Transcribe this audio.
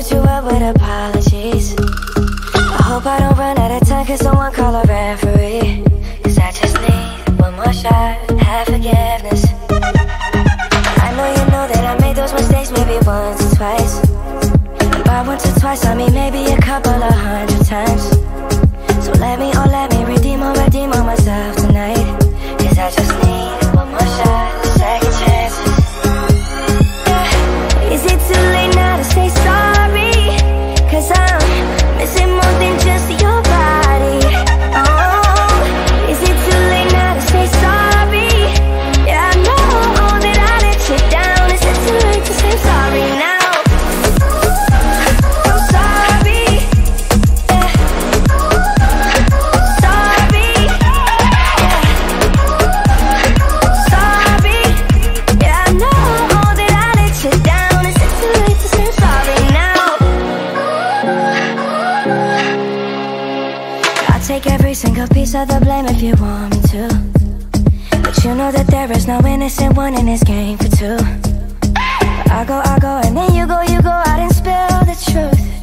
treat you well with apologies. I hope I don't run out of time, cause someone call a referee. Cause I just need one more shot, have forgiveness. I know you know that I made those mistakes maybe once or twice. By once or twice, I mean maybe a couple of 100 times. So let me redeem or myself tonight. Cause I just need one more shot, second chances. Yeah. Is it too late now to say sorry? Cause I'm missing more than just your body. Oh, is it too late now to say sorry? Yeah, I know that I let you down. Is it too late to say sorry now? I'm sorry. Yeah. Sorry. Yeah. Sorry. Yeah, I know that I let you down. Is it too late to say sorry now? I'll take every single piece of the blame if you want me to. But you know that there is no innocent one in this game for two. But I go, and then you go out and spill the truth.